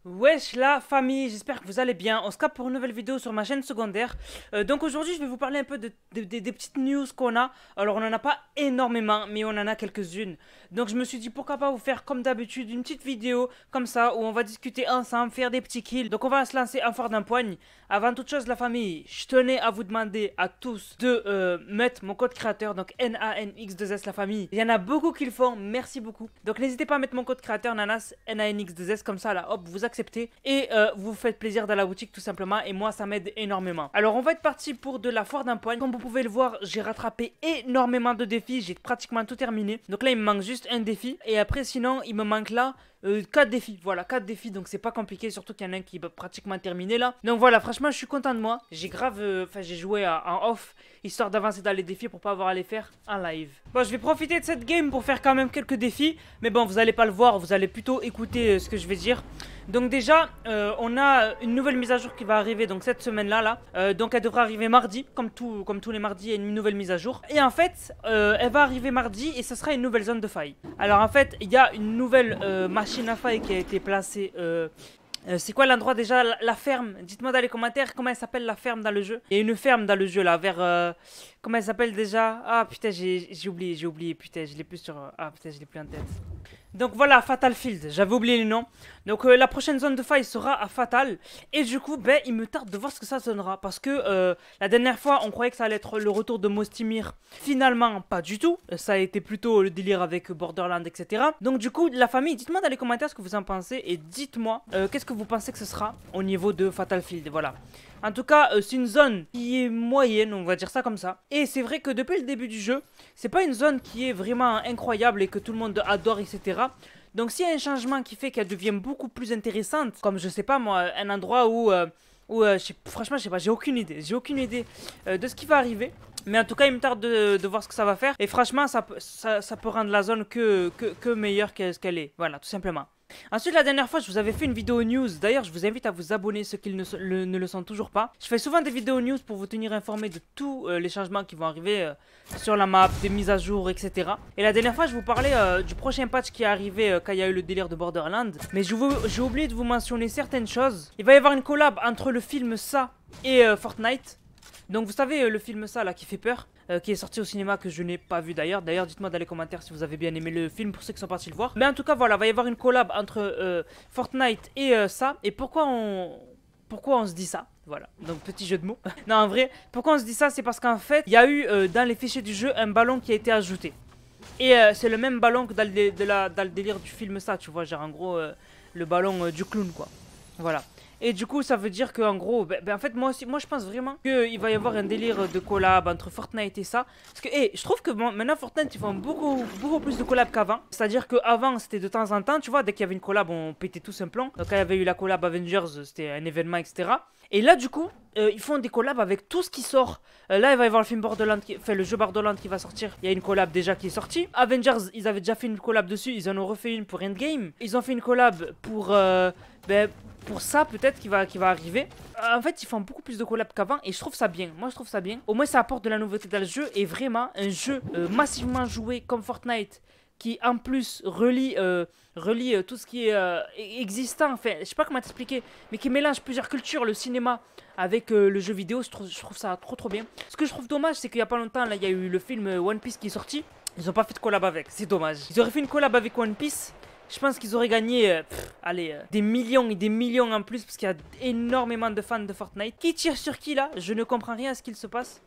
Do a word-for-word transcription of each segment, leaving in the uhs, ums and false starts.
Wesh la famille, j'espère que vous allez bien. On se capte pour une nouvelle vidéo sur ma chaîne secondaire. Euh, donc aujourd'hui je vais vous parler un peu de, de- de- des petites news qu'on a. Alors on en a pas énormément mais on en a quelques-unes. Donc je me suis dit pourquoi pas vous faire comme d'habitude une petite vidéo comme ça où on va discuter ensemble, faire des petits kills. Donc on va se lancer un fort d'un poigne. Avant toute chose la famille, je tenais à vous demander à tous de euh, mettre mon code créateur. Donc N A N X deux S la famille. Il y en a beaucoup qui le font, merci beaucoup. Donc n'hésitez pas à mettre mon code créateur Nanas N A N X deux S comme ça là hop vous acceptez. Et euh, vous faites plaisir dans la boutique tout simplement. Et moi ça m'aide énormément. Alors on va être parti pour de la foire d'un point. Comme vous pouvez le voir j'ai rattrapé énormément de défis. J'ai pratiquement tout terminé. Donc là il me manque juste un défi. Et après sinon il me manque là euh, quatre défis. Voilà quatre défis. Donc c'est pas compliqué. Surtout qu'il y en a un qui est pratiquement terminé là. Donc voilà franchement je suis content de moi. J'ai grave Enfin euh, j'ai joué à, en off. Histoire d'avancer dans les défis pour pas avoir à les faire en live. Bon je vais profiter de cette game pour faire quand même quelques défis. Mais bon vous allez pas le voir. Vous allez plutôt écouter euh, ce que je vais dire. Donc déjà, euh, on a une nouvelle mise à jour qui va arriver donc cette semaine-là. Là. Euh, donc elle devra arriver mardi, comme, tout, comme tous les mardis, il y a une nouvelle mise à jour. Et en fait, euh, elle va arriver mardi et ce sera une nouvelle zone de faille. Alors en fait, il y a une nouvelle euh, machine à faille qui a été placée... Euh, Euh, c'est quoi l'endroit déjà, la, la ferme? Dites-moi dans les commentaires comment elle s'appelle la ferme dans le jeu. Il y a une ferme dans le jeu là, vers... Euh, comment elle s'appelle déjà? Ah putain, j'ai oublié, j'ai oublié, putain, je l'ai plus sur... Ah putain, je l'ai plus en tête. Donc voilà, Fatal Field, j'avais oublié les noms. Donc euh, la prochaine zone de faille sera à Fatal. Et du coup, ben, il me tarde de voir ce que ça donnera. Parce que euh, la dernière fois, on croyait que ça allait être le retour de Mostimir. Finalement, pas du tout. Ça a été plutôt le délire avec Borderlands, et cetera. Donc du coup, la famille, dites-moi dans les commentaires ce que vous en pensez. Et dites-moi, euh, qu'est-ce que vous pensez que ce sera au niveau de Fatal Field, voilà. En tout cas, euh, c'est une zone qui est moyenne, on va dire ça comme ça. Et c'est vrai que depuis le début du jeu, c'est pas une zone qui est vraiment incroyable et que tout le monde adore, et cetera. Donc s'il y a un changement qui fait qu'elle devient beaucoup plus intéressante, comme je sais pas moi, un endroit où... Euh, où euh, je sais, franchement, je sais pas, j'ai aucune idée. J'ai aucune idée euh, de ce qui va arriver. Mais en tout cas, il me tarde de, de voir ce que ça va faire. Et franchement, ça, ça, ça peut rendre la zone que, que, que meilleure qu'elle qu'elle est. Voilà, tout simplement. Ensuite, la dernière fois, je vous avais fait une vidéo news. D'ailleurs, je vous invite à vous abonner, ceux qui ne, le, ne le sont toujours pas. Je fais souvent des vidéos news pour vous tenir informé de tous euh, les changements qui vont arriver euh, sur la map, des mises à jour, et cetera. Et la dernière fois, je vous parlais euh, du prochain patch qui est arrivé euh, quand il y a eu le délire de Borderlands. Mais j'ai oublié de vous mentionner certaines choses. Il va y avoir une collab entre le film Ça et euh, Fortnite. Donc vous savez euh, le film Ça là qui fait peur, euh, qui est sorti au cinéma, que je n'ai pas vu d'ailleurs. D'ailleurs dites-moi dans les commentaires si vous avez bien aimé le film pour ceux qui sont partis le voir. Mais en tout cas voilà, il va y avoir une collab entre euh, Fortnite et euh, Ça. Et pourquoi on... Pourquoi on se dit ça? Voilà, donc petit jeu de mots. Non en vrai, pourquoi on se dit ça? C'est parce qu'en fait, il y a eu euh, dans les fichiers du jeu un ballon qui a été ajouté. Et euh, c'est le même ballon que dans le, de la, dans le délire du film Ça, tu vois, genre en gros euh, le ballon euh, du clown quoi. Voilà. Et du coup ça veut dire que en gros ben, ben en fait moi aussi moi je pense vraiment qu'il va y avoir un délire de collab entre Fortnite et Ça. Parce que hey, je trouve que bon, maintenant Fortnite ils font beaucoup beaucoup plus de collab qu'avant. C'est à dire qu'avant c'était de temps en temps, tu vois, dès qu'il y avait une collab on pétait tous un plomb. Donc quand il y avait eu la collab Avengers c'était un événement, etc. Et là du coup euh, ils font des collabs avec tout ce qui sort. euh, Là il va y avoir le film Borderlands qui... Enfin le jeu Borderlands qui va sortir. Il y a une collab déjà qui est sortie. Avengers ils avaient déjà fait une collab dessus. Ils en ont refait une pour Endgame. Ils ont fait une collab pour euh, ben, pour Ça peut-être qui va, qui va arriver. En fait ils font beaucoup plus de collabs qu'avant. Et je trouve ça bien. Moi je trouve ça bien. Au moins ça apporte de la nouveauté dans le jeu. Et vraiment un jeu euh, massivement joué comme Fortnite, qui en plus relie, euh, relie euh, tout ce qui est euh, existant, enfin je sais pas comment t'expliquer, mais qui mélange plusieurs cultures, le cinéma avec euh, le jeu vidéo. Je trouve, je trouve ça trop trop bien. Ce que je trouve dommage c'est qu'il y a pas longtemps là il y a eu le film One Piece qui est sorti. Ils ont pas fait de collab avec, c'est dommage. Ils auraient fait une collab avec One Piece, je pense qu'ils auraient gagné euh, pff, allez, euh, des millions et des millions en plus, parce qu'il y a énormément de fans de Fortnite. Qui tire sur qui là? Je ne comprends rien à ce qu'il se passe.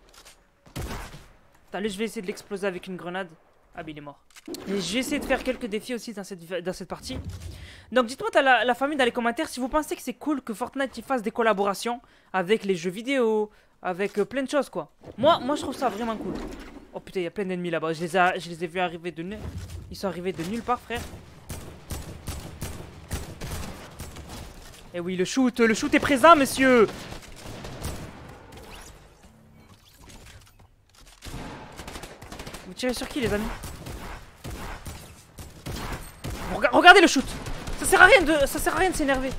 Attends, là je vais essayer de l'exploser avec une grenade. Ah mais il est mort. Et je vais essayer de faire quelques défis aussi dans cette, dans cette partie. Donc dites-moi la, la famille dans les commentaires si vous pensez que c'est cool que Fortnite il fasse des collaborations avec les jeux vidéo, avec euh, plein de choses quoi. Moi, moi je trouve ça vraiment cool. Oh putain il y a plein d'ennemis là-bas. Je les ai, je les ai vus arriver de... Ils sont arrivés de nulle part frère. Eh oui le shoot, le shoot est présent monsieur. Vous tirez sur qui les amis? Regardez le shoot. Ça sert à rien de, ça sert à rien de s'énerver.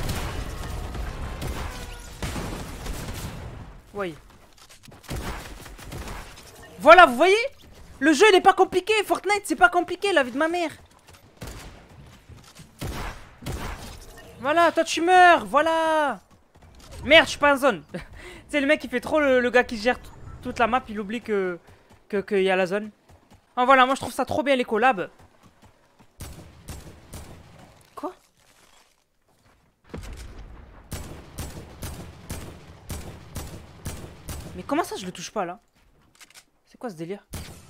Oui. Voilà, vous voyez? Le jeu, il est pas compliqué. Fortnite, c'est pas compliqué, la vie de ma mère. Voilà, toi, tu meurs. Voilà. Merde, je suis pas en zone. Tu sais, le mec, il fait trop le, le gars qui gère toute la map. Il oublie que que qu'il y a la zone. Oh, voilà, moi, je trouve ça trop bien, les collabs. Quoi? Mais comment ça, je le touche pas, là? C'est quoi ce délire?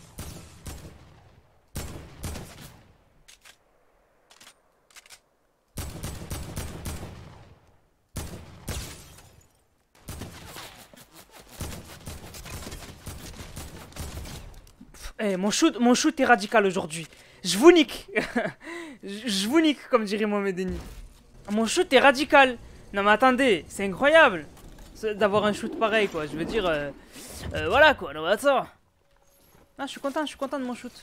Eh, mon shoot, mon shoot est radical aujourd'hui. Je vous nique. je, je vous nique, comme dirait Mohamed Denis. Mon shoot est radical. Non mais attendez, c'est incroyable d'avoir un shoot pareil, quoi. Je veux dire, euh, euh, voilà quoi. Non mais attends. Ah, je suis content, je suis content de mon shoot.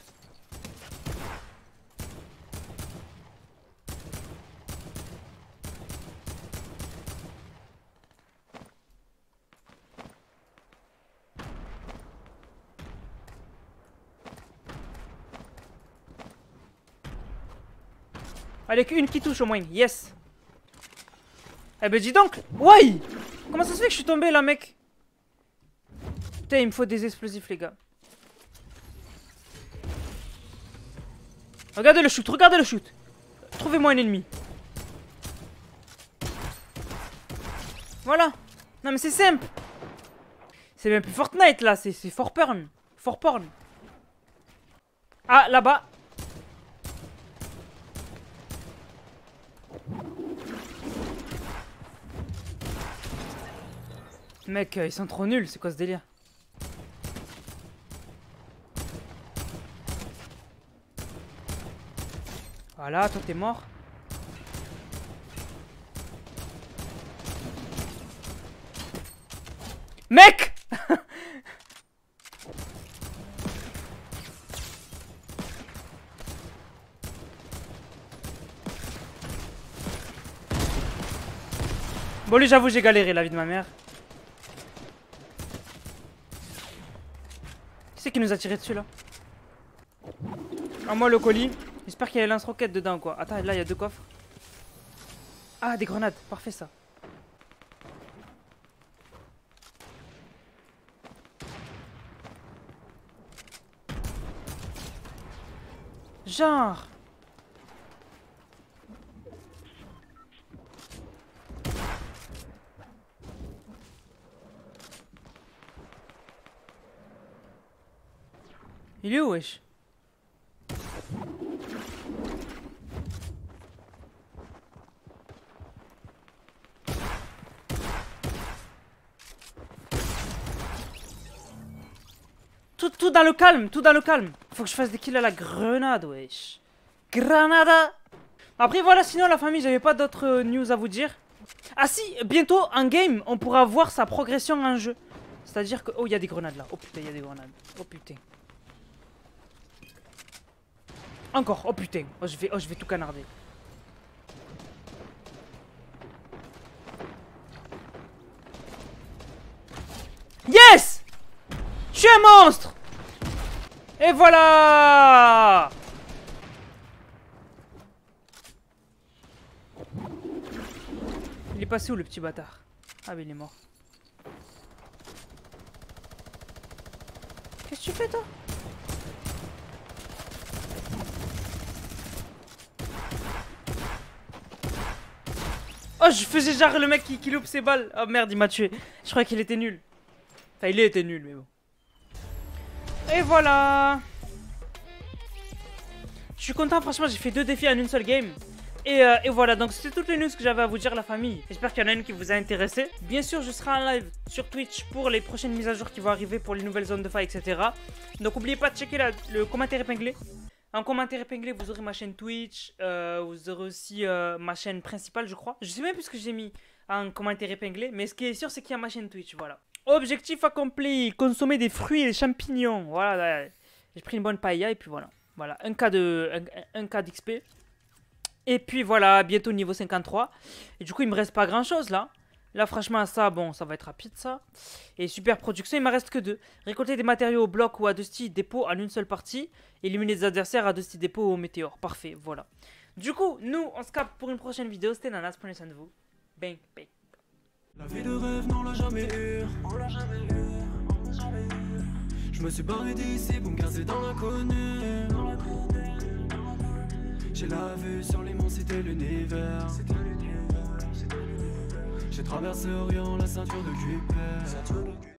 Allez, qu'une qui touche au moins, yes. Eh ben dis donc, ouais. Comment ça se fait que je suis tombé là, mec? Putain, il me faut des explosifs, les gars. Regardez le shoot, regardez le shoot. Trouvez-moi un ennemi. Voilà. Non mais c'est simple. C'est même plus Fortnite là, c'est for porn. For porn. Ah, là-bas. Mec, euh, ils sont trop nuls, c'est quoi ce délire? Voilà, toi t'es mort. Mec. Bon lui j'avoue j'ai galéré la vie de ma mère. Qui c'est qui nous a tiré dessus là? Ah moi le colis. J'espère qu'il y a lance-roquette dedans quoi. Attends là il y a deux coffres. Ah des grenades, parfait ça. Genre. Il est où wesh? Tout, tout dans le calme, tout dans le calme. Faut que je fasse des kills à la grenade, wesh. Granada. Après voilà, sinon la famille, j'avais pas d'autres euh, news à vous dire. Ah si, bientôt en game, on pourra voir sa progression en jeu. C'est-à-dire que... Oh, il y a des grenades là. Oh putain, il y a des grenades. Oh putain. Encore, oh putain. Oh, je vais, oh, je vais tout canarder. Yes! Je suis un monstre! Et voilà! Il est passé où le petit bâtard? Ah mais il est mort. Qu'est-ce que tu fais toi? Oh je faisais genre le mec qui, qui loupe ses balles. Oh merde il m'a tué. Je croyais qu'il était nul. Enfin il était nul mais bon. Et voilà. Je suis content franchement j'ai fait deux défis en une seule game. Et, euh, et voilà, donc c'était toutes les news que j'avais à vous dire la famille. J'espère qu'il y en a une qui vous a intéressé. Bien sûr, je serai en live sur Twitch pour les prochaines mises à jour qui vont arriver pour les nouvelles zones de faille, et cetera. Donc n'oubliez pas de checker la, le commentaire épinglé. En commentaire épinglé, vous aurez ma chaîne Twitch, euh, vous aurez aussi euh, ma chaîne principale, je crois. Je sais même plus ce que j'ai mis en commentaire épinglé, mais ce qui est sûr, c'est qu'il y a ma chaîne Twitch, voilà. Objectif accompli, consommer des fruits et des champignons. Voilà, j'ai pris une bonne paella et puis voilà. Voilà, un cas de un, un cas d'X P. Et puis voilà, bientôt niveau cinquante-trois. Et du coup, il me reste pas grand chose là. Là, franchement, ça, bon, ça va être rapide, ça. Et super production, il m'en reste que deux. Récolter des matériaux au bloc ou à Dusty Dépôt en une seule partie. Éliminer des adversaires à Dusty Dépôt ou au météore. Parfait, voilà. Du coup, nous, on se capte pour une prochaine vidéo. C'était Nanas, prenez soin de vous. Bang, bang. La vie de rêve, non, on l'a jamais eu. On l'a jamais eu, on l'a jamais eu. Je me suis barré d'ici pour me casser dans l'inconnu. J'ai la vue sur l'immensité, l'univers. J'ai traversé Orient, la ceinture de Kuiper.